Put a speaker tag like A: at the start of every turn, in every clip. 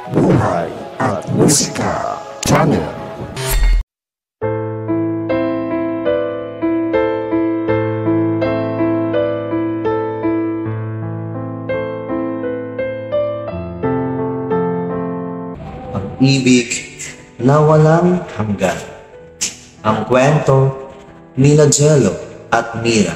A: Buhay at Musika Channel.
B: Pag-ibig na walang hanggan. Ang kwento ni Jello at Mira.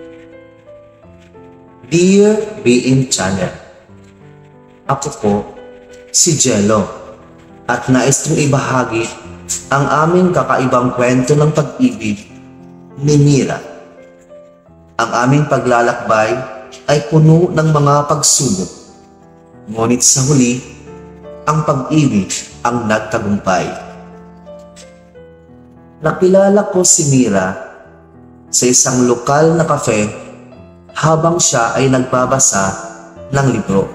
B: Dear BM Channel, ako po si Jello at nais kong ibahagi ang aming kakaibang kwento ng pag-ibig ni Mira. Ang aming paglalakbay ay puno ng mga pagsubok, ngunit sa huli, ang pag-ibig ang nagtagumpay. Nakilala ko si Mira sa isang lokal na cafe habang siya ay nagbabasa ng libro.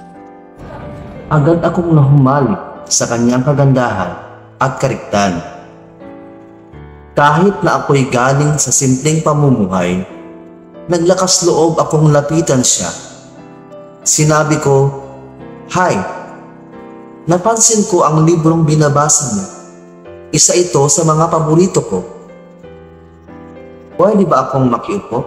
B: Agad akong nahumalik sa kanyang kagandahan at kariktan. Kahit na ako'y galing sa simpleng pamumuhay, naglakas loob akong lapitan siya. Sinabi ko, "Hi, napansin ko ang librong binabasa mo. Isa ito sa mga paborito ko. Pwede ba akong makiupo?"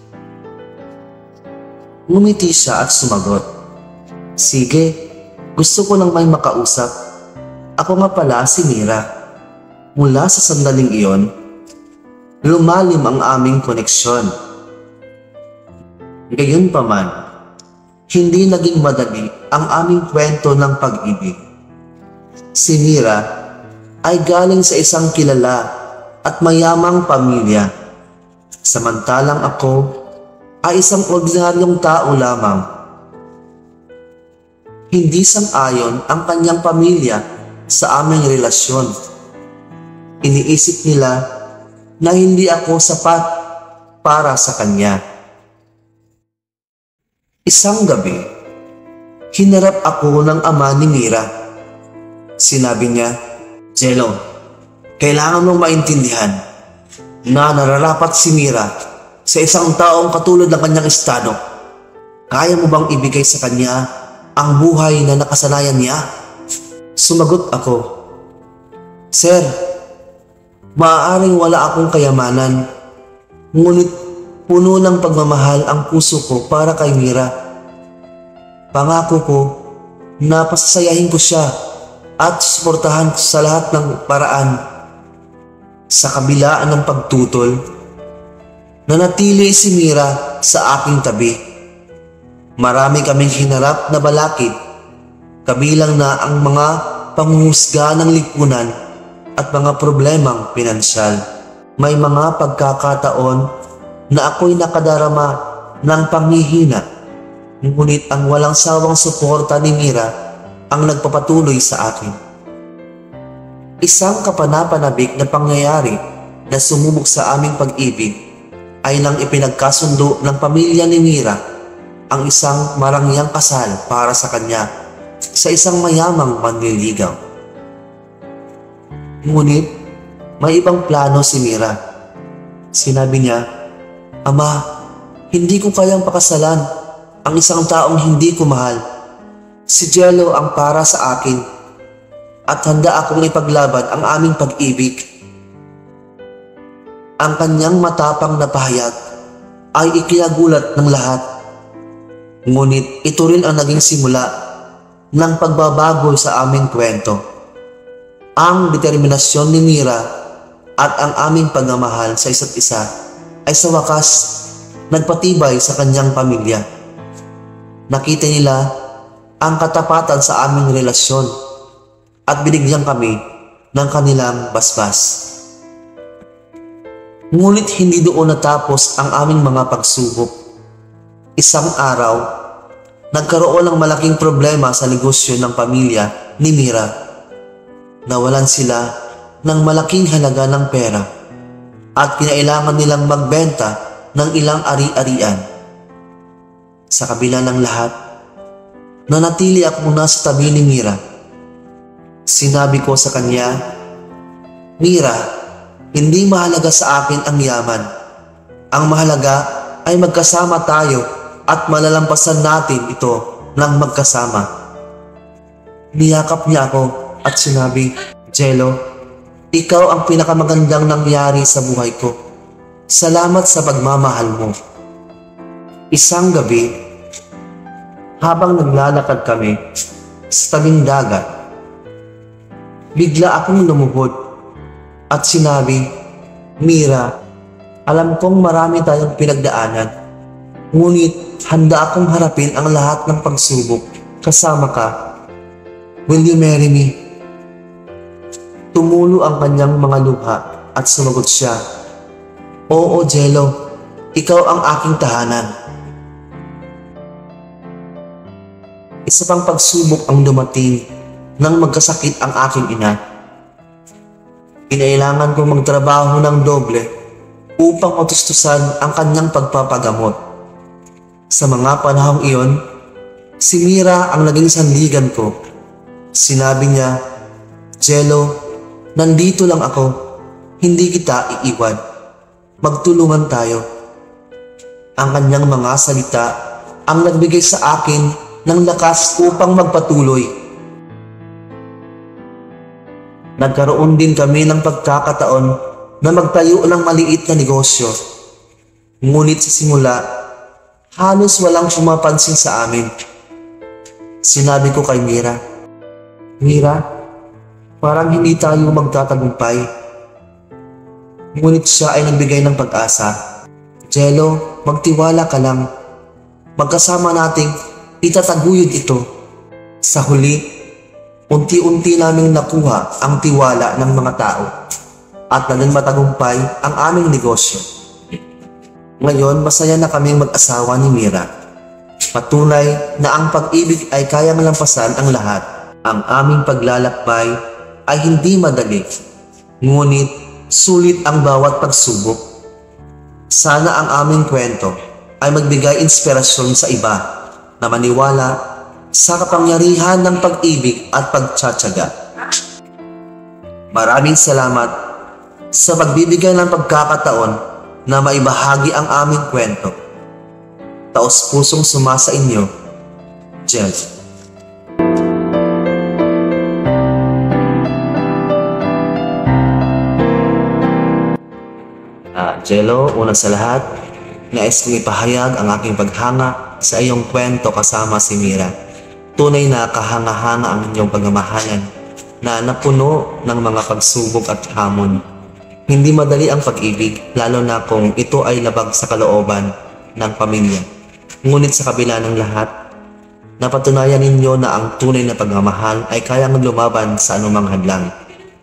B: Ngumiti siya at sumagot, "Sige. Gusto ko lang may makausap. Ako nga pala si Mira." Mula sa sandaling iyon, lumalim ang aming koneksyon. Gayunpaman, hindi naging madali ang aming kwento ng pag-ibig. Si Mira ay galing sa isang kilala at mayamang pamilya, samantalang ako ay isang ordinaryong tao lamang. Hindi sang-ayon ang kanyang pamilya sa aming relasyon. Iniisip nila na hindi ako sapat para sa kanya. Isang gabi, hinarap ako ng ama ni Mira. Sinabi niya, "Jello, kailangan mong maintindihan na nararapat si Mira sa isang taong katulad ng kanyang estado. Kaya mo bang ibigay sa kanya ang buhay na nakasanayan niya?" Sumagot ako, "Sir, maaaring wala akong kayamanan, ngunit puno ng pagmamahal ang puso ko para kay Mira. Pangako ko na pasasayahin ko siya at suportahan sa lahat ng paraan." Sa kabila ng pagtutol, nanatili si Mira sa aking tabi. Marami kaming hinarap na balakid, kabilang na ang mga panghuhusga ng lipunan at mga problemang pinansyal. May mga pagkakataon na ako'y nakadarama ng panghihina, ngunit ang walang sawang suporta ni Mira ang nagpapatuloy sa akin. Isang kapanapanabik na pangyayari na sumubok sa aming pag-ibig ay nang ipinagkasundo ng pamilya ni Mira ang isang marangyang kasal para sa kanya sa isang mayamang manliligaw. Ngunit may ibang plano si Mira. Sinabi niya, "Ama, hindi ko kayang pakasalan ang isang taong hindi ko mahal. Si Jello ang para sa akin at handa akong ipaglaban ang aming pag-ibig." Ang kanyang matapang na pahayag ay ikinagulat ng lahat. Ngunit ito rin ang naging simula ng pagbabago sa aming kwento. Ang determinasyon ni Mira at ang aming pagmamahal sa isa't isa ay sa wakas nagpatibay sa kanyang pamilya. Nakita nila ang katapatan sa aming relasyon at binigyan kami ng kanilang basbas. Ngunit hindi doon natapos ang aming mga pagsubok. Isang araw, nagkaroon ng malaking problema sa negosyo ng pamilya ni Mira. Nawalan sila ng malaking halaga ng pera at kinailangan nilang magbenta ng ilang ari-arian. Sa kabila ng lahat, nanatili akong nasa tabi ni Mira. Sinabi ko sa kanya, "Mira, hindi mahalaga sa akin ang yaman. Ang mahalaga ay magkasama tayo at malalampasan natin ito ng magkasama." Niyakap niya ako at sinabi, "Jello, ikaw ang pinakamagandang nangyari sa buhay ko. Salamat sa pagmamahal mo." Isang gabi, habang naglalakad kami sa tabing dagat, bigla akong lumuhod at sinabi, "Mira, alam kong marami tayong pinagdaanan, ngunit handa akong harapin ang lahat ng pagsubok kasama ka. Will you marry me?" Tumulo ang kanyang mga luha at sumagot siya, "Oo, Jello, ikaw ang aking tahanan." Isa pang pagsubok ang dumating nang magkasakit ang aking ina. Kinailangan kong magtrabaho ng doble upang matustusan ang kanyang pagpapagamot. Sa mga panahong iyon, si Mira ang naging sandigan ko. Sinabi niya, "Jello, nandito lang ako. Hindi kita iiwan. Magtulungan tayo." Ang kanyang mga salita ang nagbigay sa akin ng lakas upang magpatuloy. Nagkaroon din kami ng pagkakataon na magtayo ng maliit na negosyo. Ngunit sa simula, halos walang pumapansin sa amin. Sinabi ko kay Mira, "Mira, parang hindi tayo magtatagumpay." Ngunit siya ay nagbigay ng pag-asa. "Jello, magtiwala ka lang. Magkasama nating itataguyod ito." Sa huli, unti-unti naming nakuha ang tiwala ng mga tao at naging matagumpay ang aming negosyo. Ngayon, masaya na kaming mag-asawa ni Mira. Patunay na ang pag-ibig ay kayang lampasan ang lahat. Ang aming paglalakbay ay hindi madali, ngunit sulit ang bawat pagsubok. Sana ang aming kwento ay magbigay inspirasyon sa iba na maniwala sa kapangyarihan ng pag-ibig at pagtsatsaga. Maraming salamat sa pagbibigay ng pagkakataon na maibahagi ang aming kwento. Taos-pusong sumasa inyo, Jel. Jello, una sa lahat, nais kong ipahayag ang aking paghanga sa iyong kwento kasama si Mira. Tunay na kahanga-hanga ang inyong pagmamahalan na napuno ng mga pagsubok at hamon. Hindi madali ang pag-ibig, lalo na kung ito ay labag sa kalooban ng pamilya. Ngunit sa kabila ng lahat, napatunayan ninyo na ang tunay na pagmamahal ay kayang lumaban sa anumang hadlang.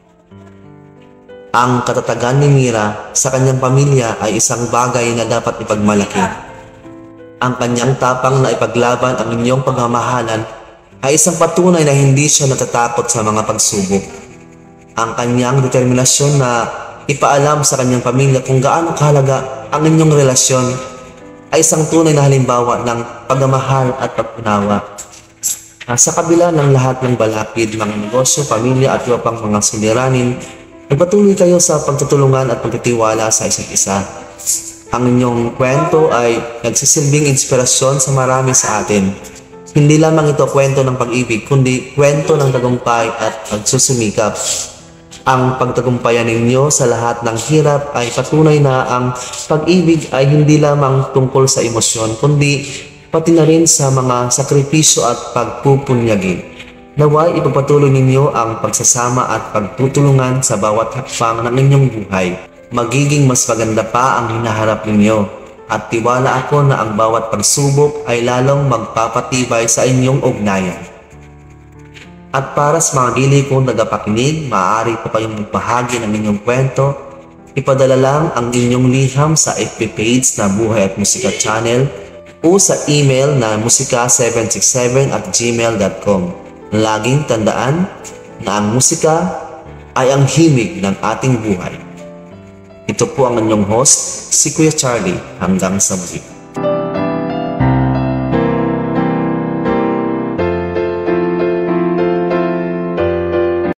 B: Ang katatagan ni Mira sa kanyang pamilya ay isang bagay na dapat ipagmalaki. Ang kanyang tapang na ipaglaban ang inyong pagmamahalan ay isang patunay na hindi siya natatakot sa mga pagsubok. Ang kanyang determinasyon na ipaalam sa kanyang pamilya kung gaano kahalaga ang inyong relasyon ay isang tunay na halimbawa ng pagmamahal at pag-unawa. Sa kabila ng lahat ng balakid, mga negosyo, pamilya at iba pang mga suliranin, nagpatuloy kayo sa pagtutulungan at pagtitiwala sa isa't isa. Ang inyong kwento ay nagsisilbing inspirasyon sa marami sa atin. Hindi lamang ito kwento ng pag-ibig, kundi kwento ng tagumpay at pagsusumikap. Ang pagtagumpayan ninyo sa lahat ng hirap ay patunay na ang pag-ibig ay hindi lamang tungkol sa emosyon, kundi pati na rin sa mga sakripisyo at pagpupunyagi. Naway ipagpatuloy ninyo ang pagsasama at pagtutulungan sa bawat hakbang ng inyong buhay. Magiging mas maganda pa ang hinaharap ninyo at tiwala ako na ang bawat pagsubok ay lalong magpapatibay sa inyong ugnayan. At para sa mga gili kong nagapakinig, maaari po kayong magpahagi ng inyong kwento. Ipadala lang ang inyong liham sa FB page na Buhay at Musika Channel o sa email na musika767@gmail.com. Laging tandaan na ang musika ay ang himig ng ating buhay. Ito po ang inyong host, si Kuya Charlie. Hanggang sa muli.